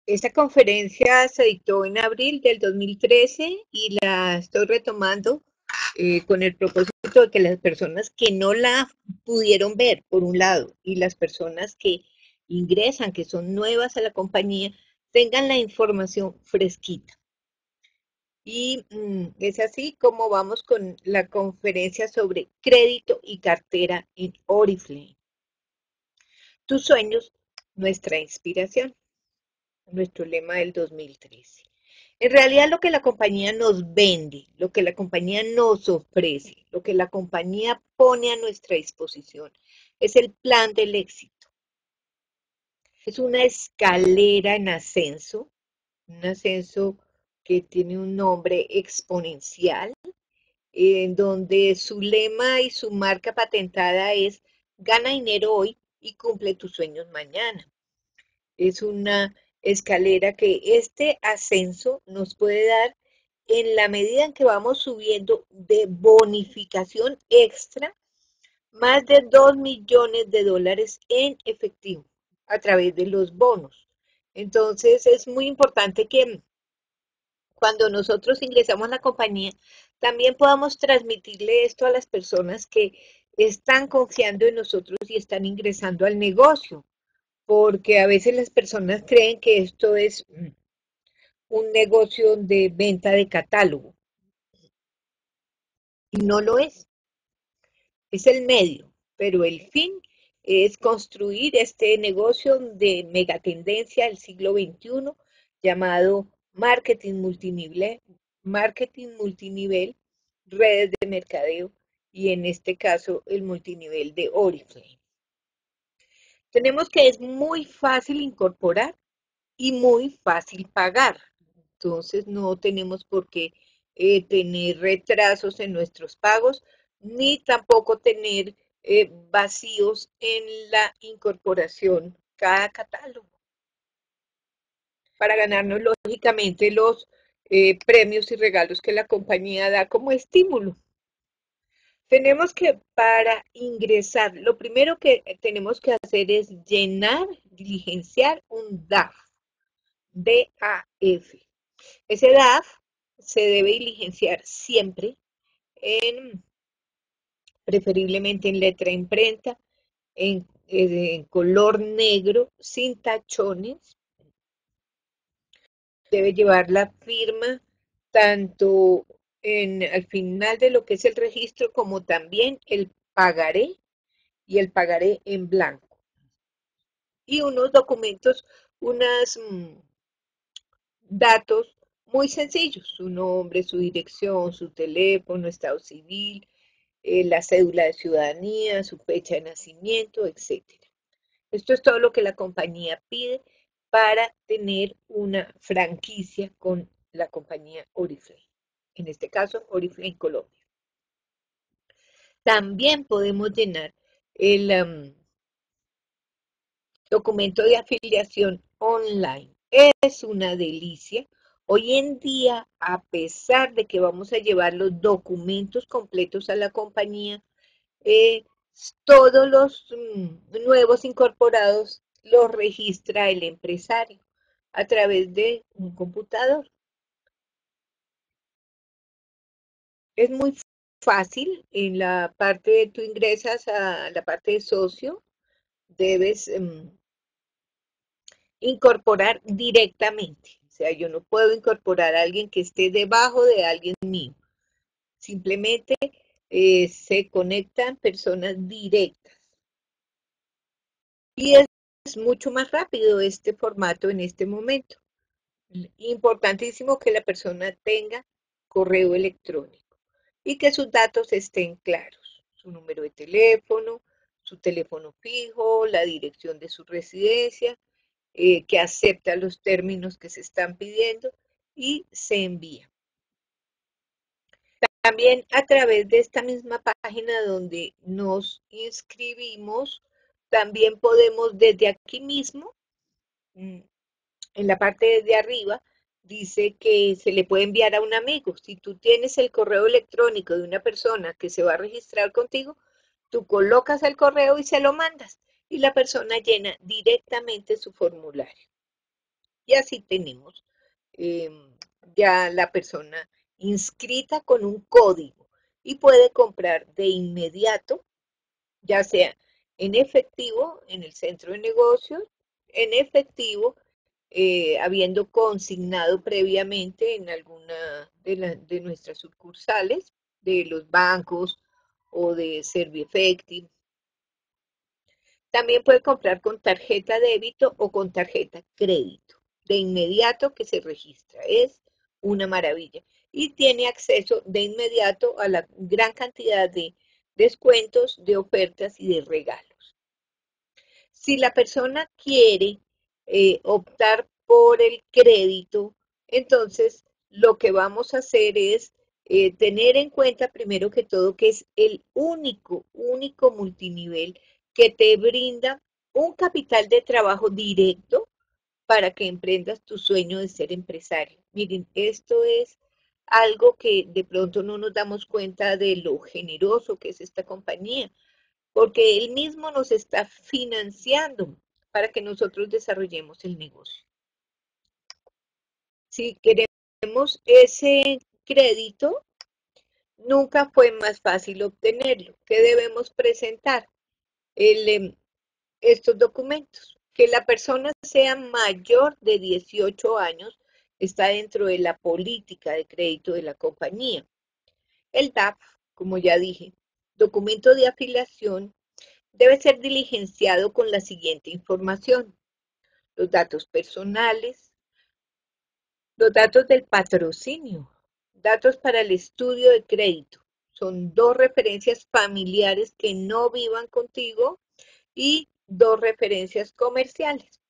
Esta conferencia se dictó en abril del 2013 y la estoy retomando con el propósito de que las personas que no la pudieron ver, por un lado, y las personas que ingresan, que son nuevas a la compañía, tengan la información fresquita. Y es así como vamos con la conferencia sobre crédito y cartera en Oriflame. Tus sueños, nuestra inspiración, nuestro lema del 2013. En realidad lo que la compañía nos vende, lo que la compañía nos ofrece, lo que la compañía pone a nuestra disposición, es el plan del éxito. Es una escalera en ascenso, un ascenso que tiene un nombre exponencial, en donde su lema y su marca patentada es gana dinero hoy y cumple tus sueños mañana. Es una escalera que este ascenso nos puede dar en la medida en que vamos subiendo de bonificación extra más de 2 millones de dólares en efectivo a través de los bonos. Entonces es muy importante que cuando nosotros ingresamos a la compañía también podamos transmitirle esto a las personas que están confiando en nosotros y están ingresando al negocio, porque a veces las personas creen que esto es un negocio de venta de catálogo y no lo es el medio, pero el fin es construir este negocio de megatendencia del siglo XXI llamado marketing multinivel, redes de mercadeo y en este caso el multinivel de Oriflame. Tenemos que es muy fácil incorporar y muy fácil pagar. Entonces no tenemos por qué tener retrasos en nuestros pagos, ni tampoco tener vacíos en la incorporación cada catálogo. Para ganarnos, lógicamente, los premios y regalos que la compañía da como estímulo. Tenemos que, para ingresar, lo primero que tenemos que hacer es llenar, diligenciar un DAF. DAF. Ese DAF se debe diligenciar siempre, preferiblemente en letra imprenta, en color negro, sin tachones. Debe llevar la firma tanto al final de lo que es el registro como también el pagaré y el pagaré en blanco. Y unos documentos, unos datos muy sencillos, su nombre, su dirección, su teléfono, estado civil, la cédula de ciudadanía, su fecha de nacimiento, etc. Esto es todo lo que la compañía pide para tener una franquicia con la compañía Oriflame. En este caso, Oriflame Colombia. También podemos llenar el documento de afiliación online. Es una delicia. Hoy en día, a pesar de que vamos a llevar los documentos completos a la compañía, todos los nuevos incorporados los registra el empresario a través de un computador. Es muy fácil. En la parte de tú ingresas a la parte de socio, debes incorporar directamente. O sea, yo no puedo incorporar a alguien que esté debajo de alguien mío. Simplemente se conectan personas directas. Y es mucho más rápido este formato en este momento. Importantísimo que la persona tenga correo electrónico y que sus datos estén claros. Su número de teléfono, su teléfono fijo, la dirección de su residencia, que acepta los términos que se están pidiendo y se envía. También a través de esta misma página donde nos inscribimos, también podemos desde aquí mismo, en la parte de arriba, dice que se le puede enviar a un amigo. Si tú tienes el correo electrónico de una persona que se va a registrar contigo, tú colocas el correo y se lo mandas y la persona llena directamente su formulario. Y así tenemos eh, ya la persona inscrita con un código y puede comprar de inmediato, ya sea en efectivo en el centro de negocios, en efectivo habiendo consignado previamente en alguna de nuestras sucursales, de los bancos o de Serviefective. También puede comprar con tarjeta débito o con tarjeta crédito. De inmediato que se registra. Es una maravilla. Y tiene acceso de inmediato a la gran cantidad de descuentos, de ofertas y de regalos. Si la persona quiere optar por el crédito, entonces lo que vamos a hacer es tener en cuenta primero que todo que es el único multinivel que te brinda un capital de trabajo directo para que emprendas tu sueño de ser empresario. Miren, esto es algo que de pronto no nos damos cuenta de lo generoso que es esta compañía, porque él mismo nos está financiando para que nosotros desarrollemos el negocio. Si queremos ese crédito, nunca fue más fácil obtenerlo. ¿Qué debemos presentar? El, estos documentos. Que la persona sea mayor de 18 años está dentro de la política de crédito de la compañía. El DAF, como ya dije, documento de afiliación, debe ser diligenciado con la siguiente información: los datos personales, los datos del patrocinio, datos para el estudio de crédito. Son dos referencias familiares que no vivan contigo y dos referencias comerciales.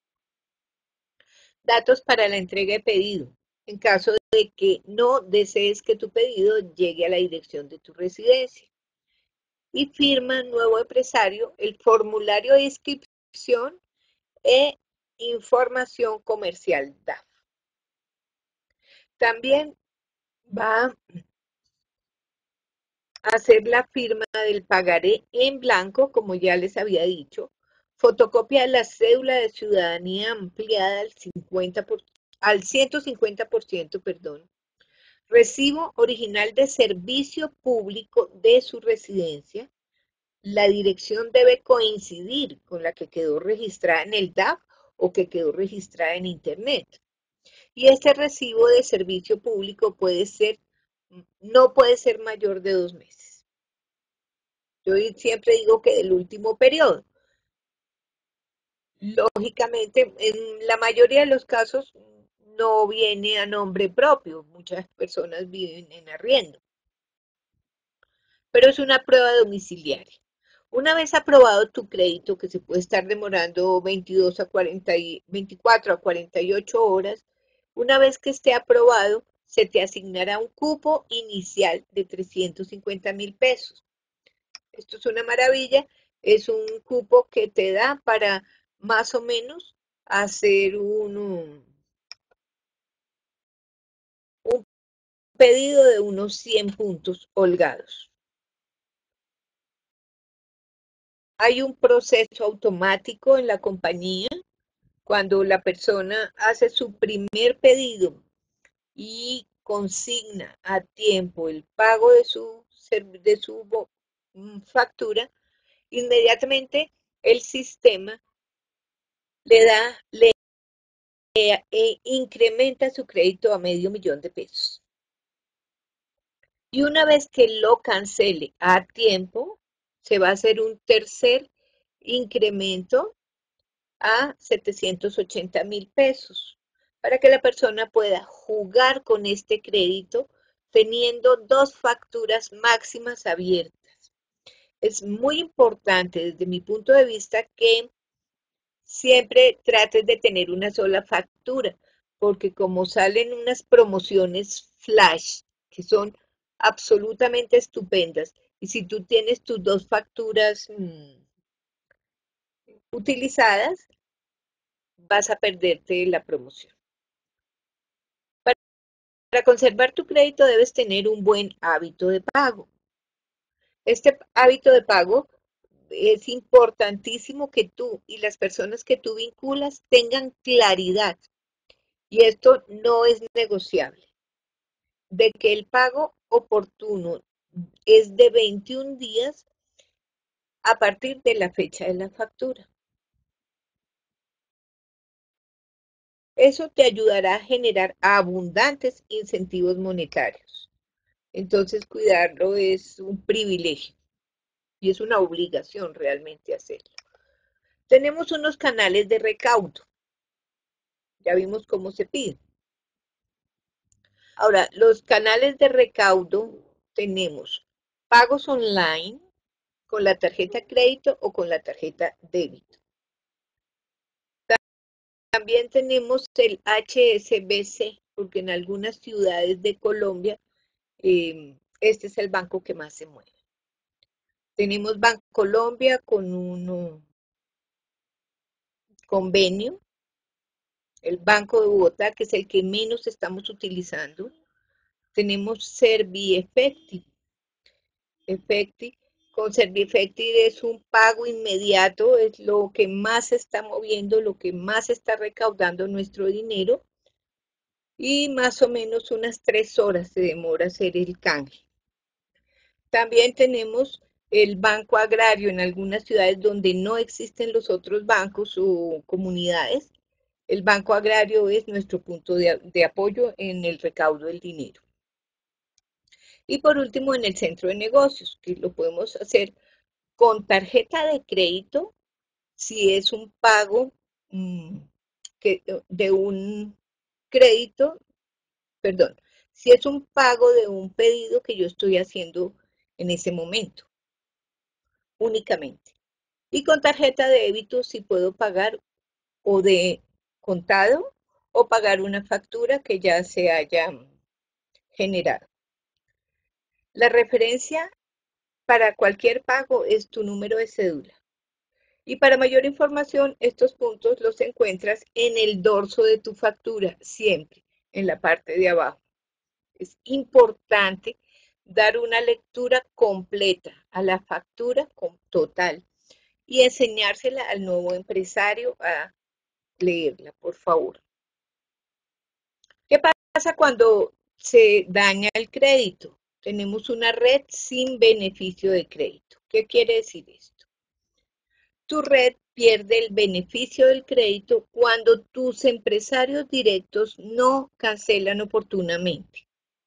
Datos para la entrega de pedido, en caso de que no desees que tu pedido llegue a la dirección de tu residencia. Y firma nuevo empresario, el formulario de inscripción e información comercial DAF. También va a hacer la firma del pagaré en blanco, como ya les había dicho, fotocopia de la cédula de ciudadanía ampliada al 150%, perdón, recibo original de servicio público de su residencia. La dirección debe coincidir con la que quedó registrada en el DAF o que quedó registrada en Internet. Y este recibo de servicio público no puede ser mayor de 2 meses. Yo siempre digo que del último periodo. Lógicamente, en la mayoría de los casos no viene a nombre propio. Muchas personas viven en arriendo. Pero es una prueba domiciliaria. Una vez aprobado tu crédito, que se puede estar demorando 24 a 48 horas, una vez que esté aprobado, se te asignará un cupo inicial de 350,000 pesos. Esto es una maravilla, es un cupo que te da para más o menos hacer un pedido de unos 100 puntos holgados. Hay un proceso automático en la compañía cuando la persona hace su primer pedido y consigna a tiempo el pago de su factura, inmediatamente el sistema le incrementa su crédito a $500,000 de pesos. Y una vez que lo cancele a tiempo, se va a hacer un tercer incremento a 780,000 pesos para que la persona pueda jugar con este crédito teniendo dos facturas máximas abiertas. Es muy importante desde mi punto de vista que siempre trates de tener una sola factura, porque como salen unas promociones flash que son absolutamente estupendas, y si tú tienes tus dos facturas utilizadas, vas a perderte la promoción. Para conservar tu crédito debes tener un buen hábito de pago. Este hábito de pago es importantísimo que tú y las personas que tú vinculas tengan claridad Y esto no es negociable. De que el pago oportuno es de 21 días a partir de la fecha de la factura. Eso te ayudará a generar abundantes incentivos monetarios. Entonces, cuidarlo es un privilegio y es una obligación realmente hacerlo. Tenemos unos canales de recaudo. Ya vimos cómo se pide. Ahora, los canales de recaudo tenemos pagos online con la tarjeta crédito o con la tarjeta débito. También tenemos el HSBC, porque en algunas ciudades de Colombia este es el banco que más se mueve. Tenemos Bancolombia con un convenio, el Banco de Bogotá, que es el que menos estamos utilizando. Tenemos Serviefecti. Con Serviefecti es un pago inmediato, es lo que más se está moviendo, lo que más está recaudando nuestro dinero. Y más o menos unas 3 horas se demora hacer el canje. También tenemos el Banco Agrario en algunas ciudades donde no existen los otros bancos o comunidades. El Banco Agrario es nuestro punto de apoyo en el recaudo del dinero. Y por último, en el centro de negocios, que lo podemos hacer con tarjeta de crédito, si es un pago de un crédito, perdón, si es un pago de un pedido que yo estoy haciendo en ese momento, únicamente. Y con tarjeta de débito si puedo pagar o de contado o pagar una factura que ya se haya generado. La referencia para cualquier pago es tu número de cédula. Y para mayor información, estos puntos los encuentras en el dorso de tu factura, siempre en la parte de abajo. Es importante dar una lectura completa a la factura total y enseñársela al nuevo empresario a leerla, por favor. ¿Qué pasa cuando se daña el crédito? Tenemos una red sin beneficio de crédito. ¿Qué quiere decir esto? Tu red pierde el beneficio del crédito cuando tus empresarios directos no cancelan oportunamente.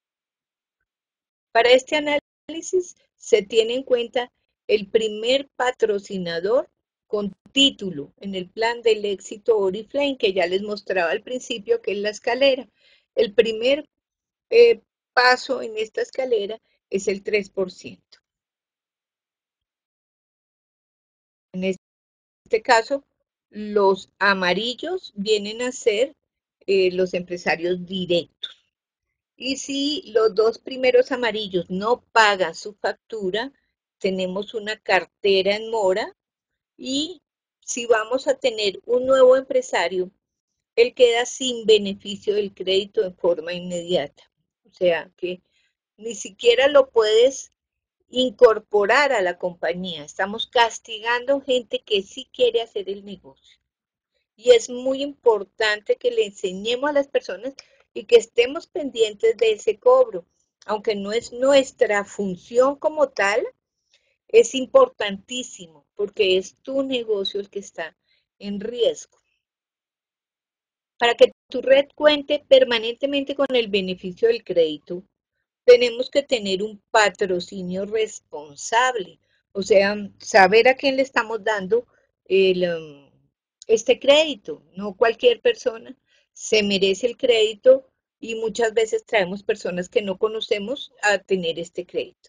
Para este análisis se tiene en cuenta el primer patrocinador con título en el plan del éxito Oriflame, que ya les mostraba al principio, que es la escalera. El primer paso en esta escalera es el 3%. En este caso, los amarillos vienen a ser los empresarios directos. Y si los dos primeros amarillos no pagan su factura, tenemos una cartera en mora y si vamos a tener un nuevo empresario, él queda sin beneficio del crédito en forma inmediata. O sea que ni siquiera lo puedes incorporar a la compañía. Estamos castigando gente que sí quiere hacer el negocio. Y es muy importante que le enseñemos a las personas y que estemos pendientes de ese cobro. Aunque no es nuestra función como tal, es importantísimo porque es tu negocio el que está en riesgo. Para que tu red cuente permanentemente con el beneficio del crédito, tenemos que tener un patrocinio responsable, o sea, saber a quién le estamos dando este crédito. No cualquier persona se merece el crédito y muchas veces traemos personas que no conocemos a tener este crédito.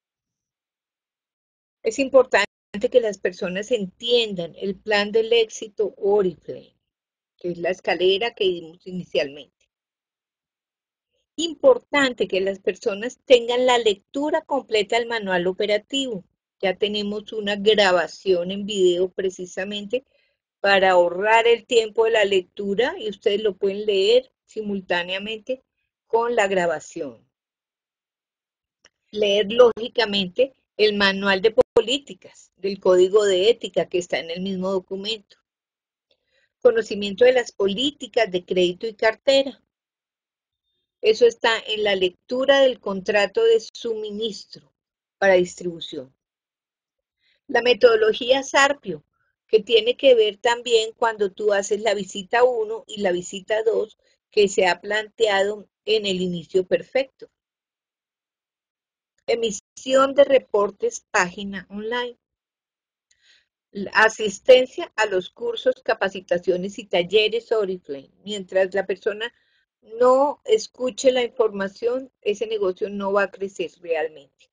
Es importante que las personas entiendan el plan del éxito Oriflame, que es la escalera que dimos inicialmente. Importante que las personas tengan la lectura completa del manual operativo. Ya tenemos una grabación en video precisamente para ahorrar el tiempo de la lectura y ustedes lo pueden leer simultáneamente con la grabación. Leer lógicamente el manual de políticas, del código de ética que está en el mismo documento. conocimiento de las políticas de crédito y cartera. Eso está en la lectura del contrato de suministro para distribución. La metodología Sarpio, que tiene que ver también cuando tú haces la visita 1 y la visita 2, que se ha planteado en el inicio perfecto. Emisión de reportes, página online. Asistencia a los cursos, capacitaciones y talleres Oriflame. Mientras la persona no escuche la información, ese negocio no va a crecer realmente.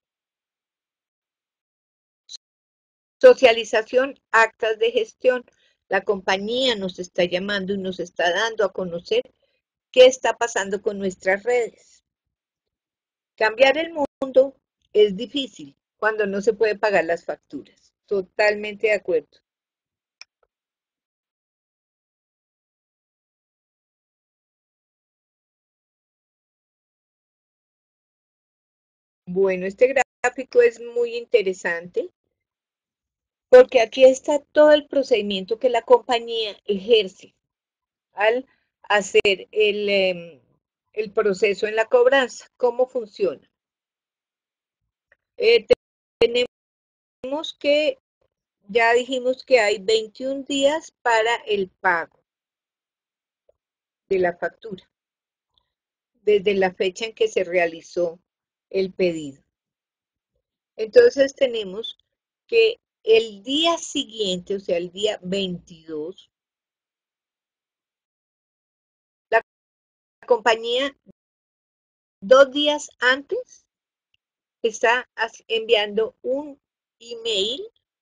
Socialización, actas de gestión. La compañía nos está llamando y nos está dando a conocer qué está pasando con nuestras redes. Cambiar el mundo es difícil cuando no se puede pagar las facturas. Totalmente de acuerdo. Bueno, este gráfico es muy interesante porque aquí está todo el procedimiento que la compañía ejerce al hacer el proceso en la cobranza. ¿Cómo funciona? Tenemos que, ya dijimos que hay 21 días para el pago de la factura, desde la fecha en que se realizó el pedido. Entonces tenemos que el día siguiente, o sea, el día 22, la compañía 2 días antes está enviando un email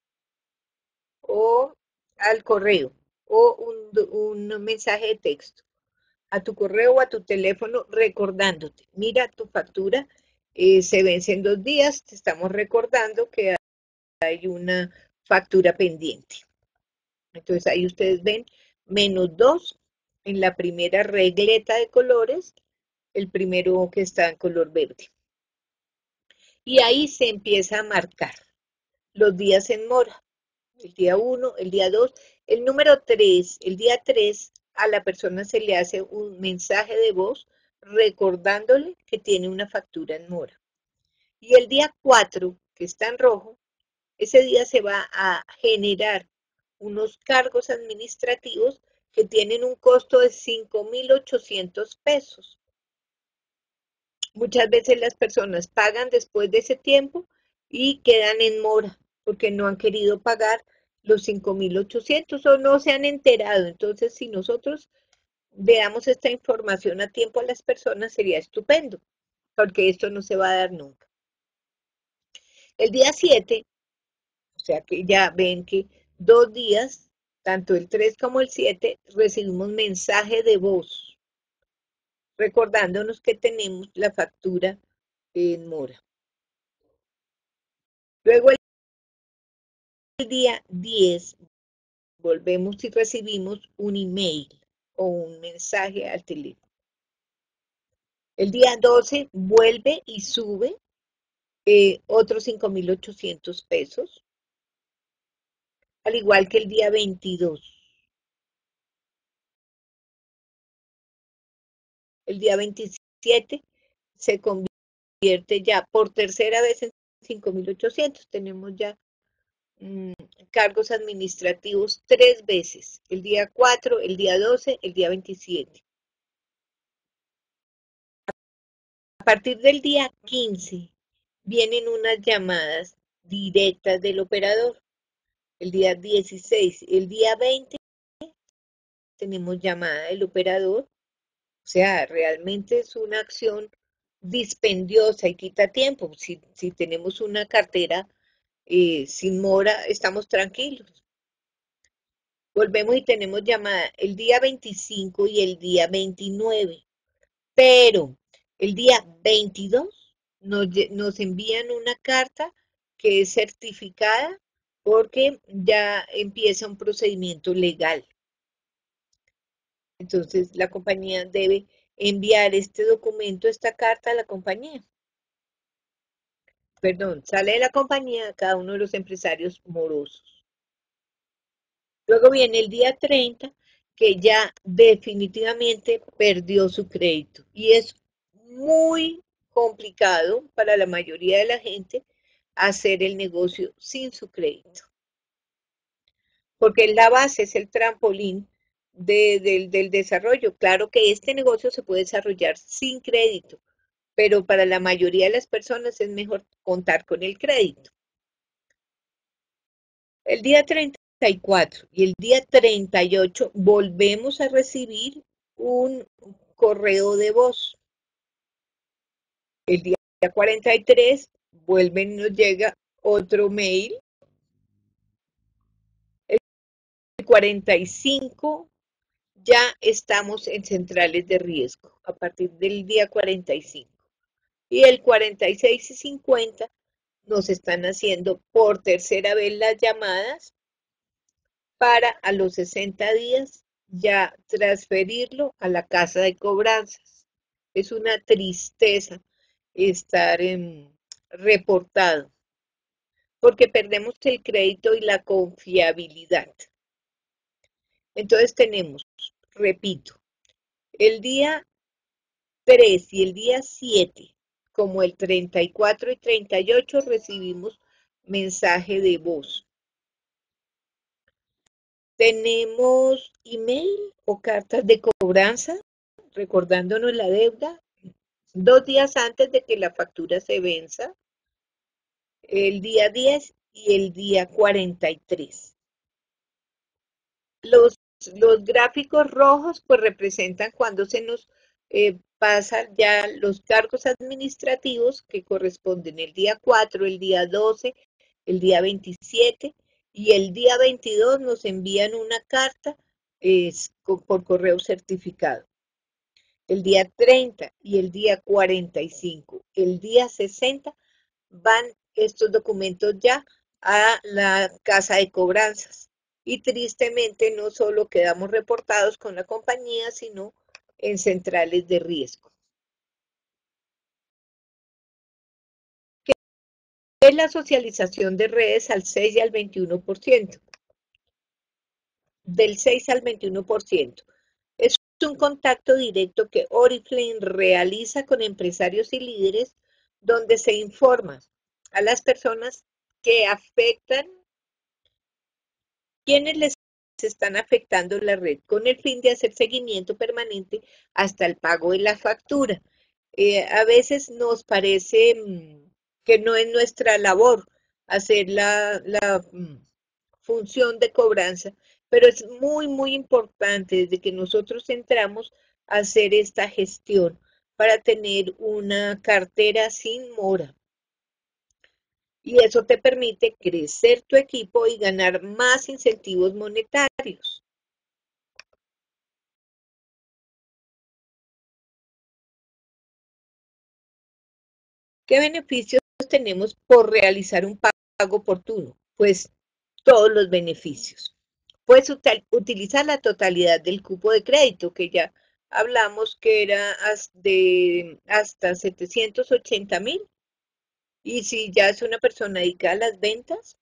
o al correo o un mensaje de texto a tu correo o a tu teléfono recordándote, mira tu factura, se vence en 2 días, te estamos recordando que hay una factura pendiente. Entonces ahí ustedes ven -2 en la primera regleta de colores, el primero que está en color verde. Y ahí se empieza a marcar los días en mora. El día 1, el día 2, el número 3, el día 3, a la persona se le hace un mensaje de voz recordándole que tiene una factura en mora. Y el día 4, que está en rojo, ese día se va a generar unos cargos administrativos que tienen un costo de 5.800 pesos. Muchas veces las personas pagan después de ese tiempo y quedan en mora porque no han querido pagar los 5.800 o no se han enterado. Entonces, si nosotros veamos esta información a tiempo a las personas, sería estupendo, porque esto no se va a dar nunca. El día 7, o sea que ya ven que 2 días, tanto el 3 como el 7, recibimos mensaje de voz, recordándonos que tenemos la factura en mora. Luego el día 10 volvemos y recibimos un email o un mensaje al teléfono. El día 12 vuelve y sube otros 5.800 pesos, al igual que el día 22. El día 27 se convierte ya por tercera vez en 5.800. Tenemos ya cargos administrativos 3 veces, el día 4, el día 12, el día 27. A partir del día 15 vienen unas llamadas directas del operador. El día 16, el día 20 tenemos llamada del operador. O sea, realmente es una acción dispendiosa y quita tiempo. Si tenemos una cartera sin mora, estamos tranquilos. Volvemos y tenemos llamada el día 25 y el día 29. Pero el día 22 nos envían una carta que es certificada porque ya empieza un procedimiento legal. Entonces, la compañía debe enviar este documento, esta carta a la compañía. Perdón, sale de la compañía a cada uno de los empresarios morosos. Luego viene el día 30 que ya definitivamente perdió su crédito. Y es muy complicado para la mayoría de la gente hacer el negocio sin su crédito. Porque la base es el trampolín del desarrollo. Claro que este negocio se puede desarrollar sin crédito, pero para la mayoría de las personas es mejor contar con el crédito. El día 34 y el día 38 volvemos a recibir un correo de voz. El día 43 nos llega otro mail. El 45 ya estamos en centrales de riesgo a partir del día 45. Y el 46 y 50 nos están haciendo por tercera vez las llamadas para a los 60 días ya transferirlo a la casa de cobranzas. Es una tristeza estar reportado porque perdemos el crédito y la confiabilidad. Entonces tenemos, repito, el día 3 y el día 7, como el 34 y 38, recibimos mensaje de voz. Tenemos email o cartas de cobranza recordándonos la deuda 2 días antes de que la factura se venza, el día 10 y el día 43. Los gráficos rojos pues representan cuando se nos pasan ya los cargos administrativos que corresponden el día 4, el día 12, el día 27 y el día 22 nos envían una carta por correo certificado. El día 30 y el día 45, el día 60 van estos documentos ya a la casa de cobranzas. Y tristemente no solo quedamos reportados con la compañía, sino en centrales de riesgo. ¿Qué es la socialización de redes al 6 y al 21%? Del 6 al 21%. Es un contacto directo que Oriflame realiza con empresarios y líderes donde se informa a las personas que afectan, quienes les están afectando la red, con el fin de hacer seguimiento permanente hasta el pago de la factura. A veces nos parece que no es nuestra labor hacer la función de cobranza, pero es muy, muy importante desde que nosotros entramos a hacer esta gestión para tener una cartera sin mora. Y eso te permite crecer tu equipo y ganar más incentivos monetarios. ¿Qué beneficios tenemos por realizar un pago oportuno? Pues todos los beneficios. Puedes utilizar la totalidad del cupo de crédito, que ya hablamos que era hasta 780,000. Y si ya es una persona dedicada a las ventas,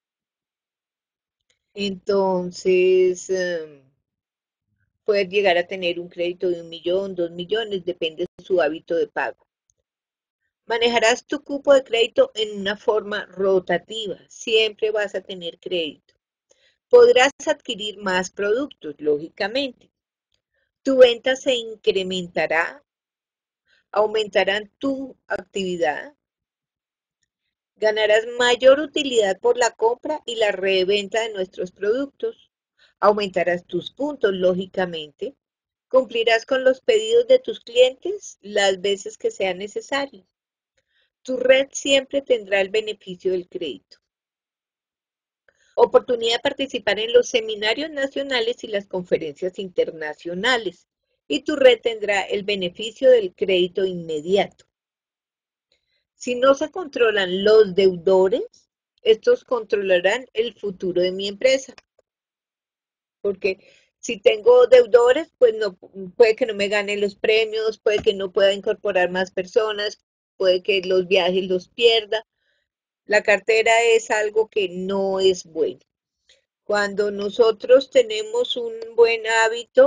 entonces puede llegar a tener un crédito de 1,000,000, 2,000,000, depende de su hábito de pago. Manejarás tu cupo de crédito en una forma rotativa, siempre vas a tener crédito. Podrás adquirir más productos, lógicamente. Tu venta se incrementará, aumentarán tu actividad, ganarás mayor utilidad por la compra y la reventa de nuestros productos, aumentarás tus puntos, lógicamente, cumplirás con los pedidos de tus clientes las veces que sea necesario. Tu red siempre tendrá el beneficio del crédito. Oportunidad de participar en los seminarios nacionales y las conferencias internacionales. Y tu red tendrá el beneficio del crédito inmediato. Si no se controlan los deudores, estos controlarán el futuro de mi empresa. Porque si tengo deudores, pues no, puede que no me ganen los premios, puede que no pueda incorporar más personas, puede que los viajes los pierda. La cartera es algo que no es bueno. Cuando nosotros tenemos un buen hábito,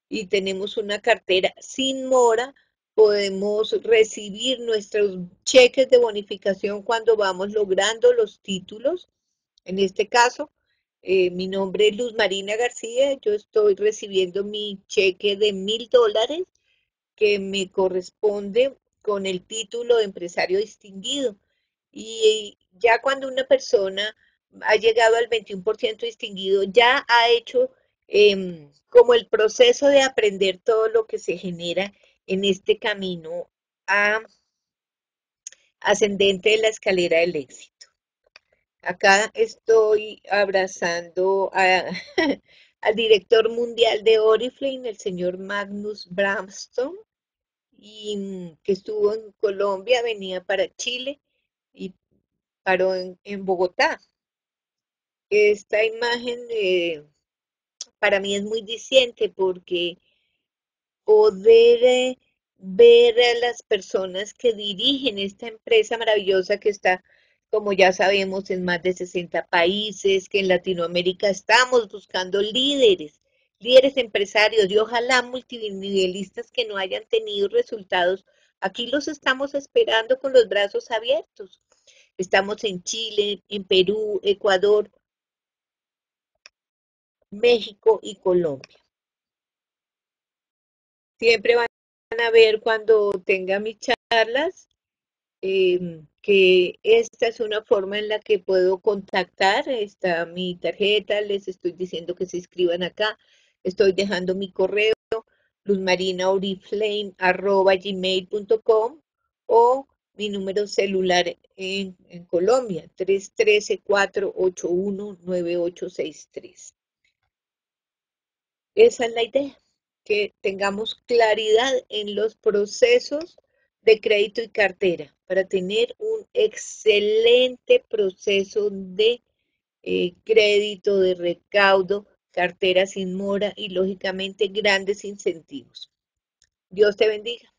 y tenemos una cartera sin mora, podemos recibir nuestros cheques de bonificación cuando vamos logrando los títulos. En este caso, mi nombre es Luz Marina García, yo estoy recibiendo mi cheque de $1000 que me corresponde con el título de empresario distinguido. Y ya cuando una persona ha llegado al 21% distinguido, ya ha hecho como el proceso de aprender todo lo que se genera en este camino a- ascendente de la escalera del éxito. Acá estoy abrazando al director mundial de Oriflame, el señor Magnus Bramston, y que estuvo en Colombia, venía para Chile y paró en Bogotá. Esta imagen para mí es muy diciente porque poder ver a las personas que dirigen esta empresa maravillosa que está, como ya sabemos, en más de 60 países, que en Latinoamérica estamos buscando líderes, líderes empresarios y ojalá multinivelistas que no hayan tenido resultados. Aquí los estamos esperando con los brazos abiertos. Estamos en Chile, en Perú, Ecuador, México y Colombia. Siempre van a ver cuando tenga mis charlas que esta es una forma en la que puedo contactar. Está mi tarjeta, les estoy diciendo que se inscriban acá. Estoy dejando mi correo, luzmarinaoriflame@gmail.com o mi número celular en Colombia, 313-481-9863. Esa es la idea, que tengamos claridad en los procesos de crédito y cartera para tener un excelente proceso de crédito, de recaudo, cartera sin mora y lógicamente grandes incentivos. Dios te bendiga.